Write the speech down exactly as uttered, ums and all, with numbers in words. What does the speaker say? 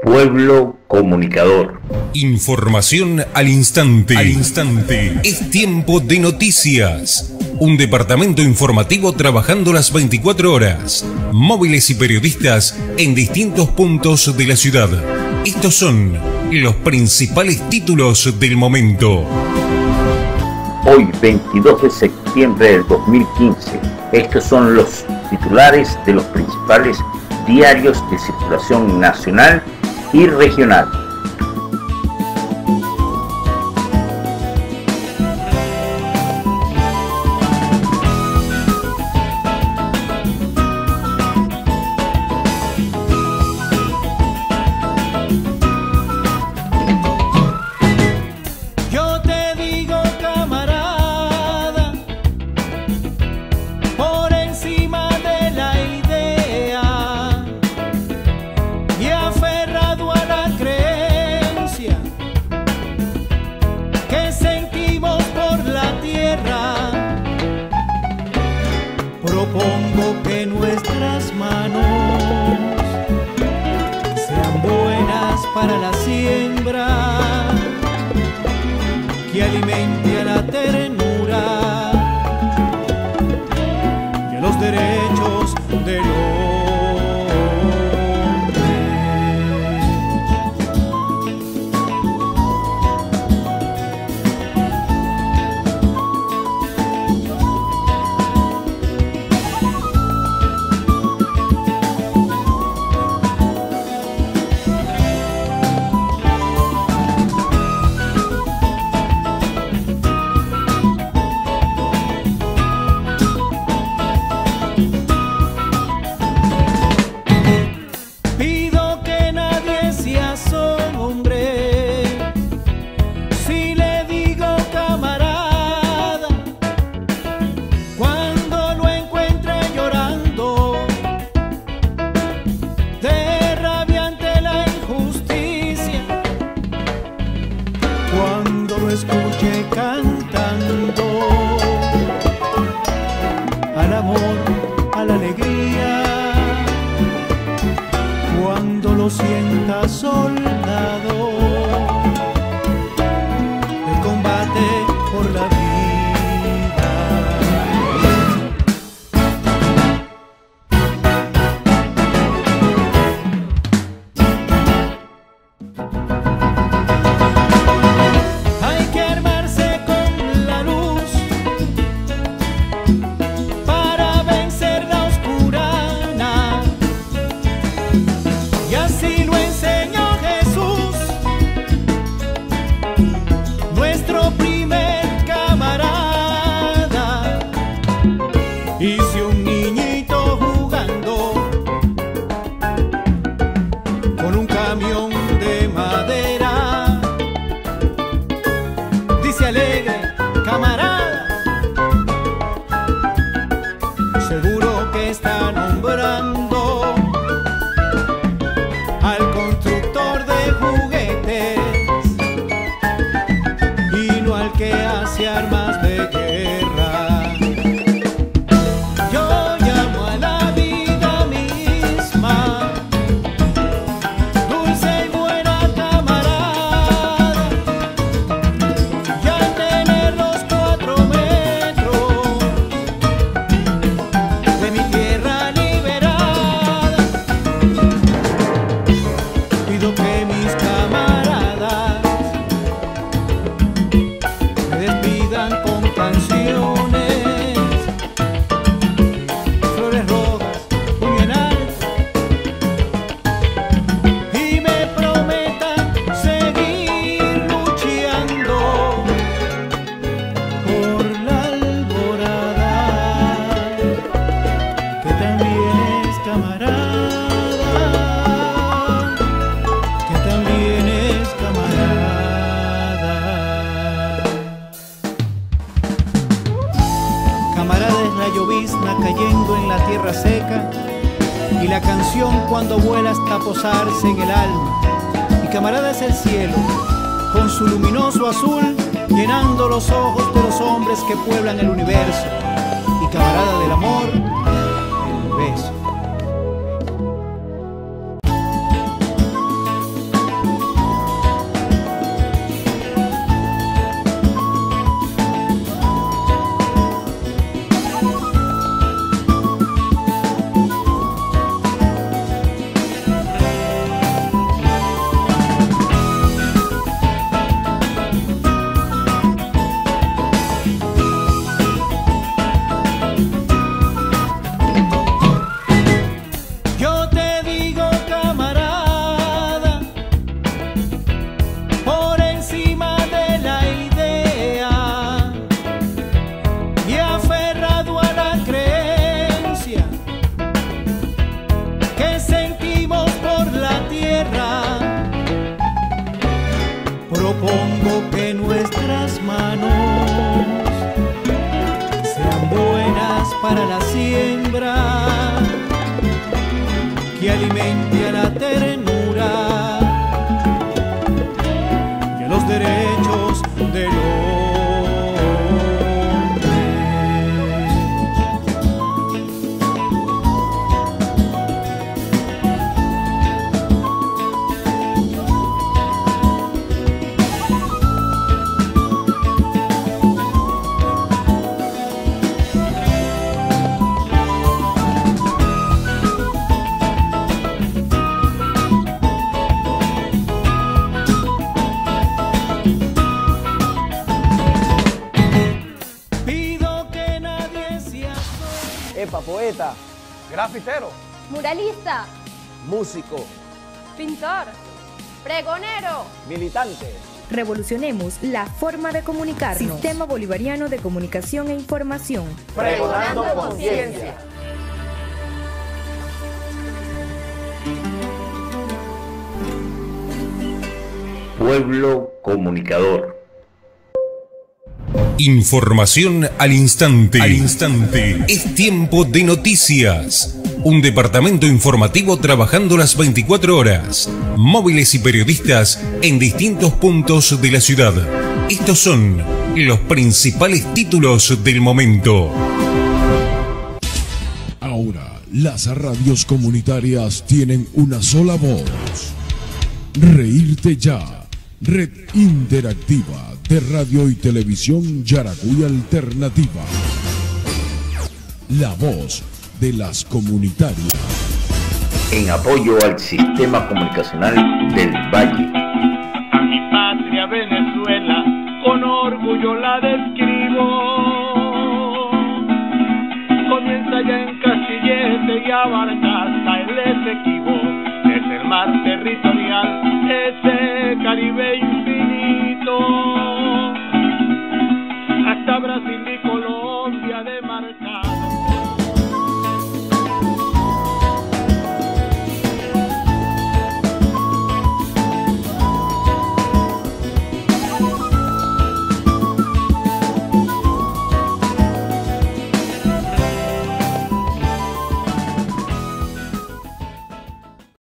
Pueblo Comunicador. Información al instante. Al instante. Es tiempo de noticias. Un departamento informativo trabajando las veinticuatro horas. Móviles y periodistas en distintos puntos de la ciudad. Estos son los principales títulos del momento. Hoy, veintidós de septiembre del dos mil quince, estos son los titulares de los principales diarios de circulación nacional y regional. Propongo que nuestras manos sean buenas para la siembra, que alimente a la ternura y a los derechos del hombre. Cuando lo escuche cantando al amor, a la alegría, cuando lo sienta soldado del combate por la vida. Así lo enseñó Jesús, nuestro primer camarada. Y si un niñito jugando con un camión de madera dice alegre, camarada, seguro que está nombrando al constructor de juguetes y no al que hace armas de guerra. Yo llamo a la vida misma dulce y buena camarada, y al tener los cuatro metros de mi tierra liberada, pido que mis camaradas me despidan con canciones, flores rojas, puño en alto, y me prometan seguir luchando por la alborada, que también es camarada. Camarada es la llovizna cayendo en la tierra seca, y la canción cuando vuela hasta posarse en el alma. Y camarada es el cielo, con su luminoso azul, llenando los ojos de los hombres que pueblan el universo. Y camarada del amor, el beso. propongo que nuestras manos sean buenas para la siembra, que alimente a la ternura y a los derechos del hombre. Poeta, grafitero, muralista, músico, pintor, pregonero, militante. Revolucionemos la forma de comunicarnos. Sistema Bolivariano de Comunicación e Información. Pregonando conciencia. Pueblo comunicador. Información al instante. Al instante. Es tiempo de noticias. Un departamento informativo trabajando las veinticuatro horas. Móviles y periodistas en distintos puntos de la ciudad. Estos son los principales títulos del momento. Ahora, las radios comunitarias tienen una sola voz. Reírte Ya. Red interactiva de radio y televisión Yaracuy Alternativa. La voz de las comunitarias. En apoyo al sistema comunicacional del Valle. A mi patria Venezuela, con orgullo la describo. Comienza ya en Castillete y abarca hasta el Esequibo. Desde el mar territorial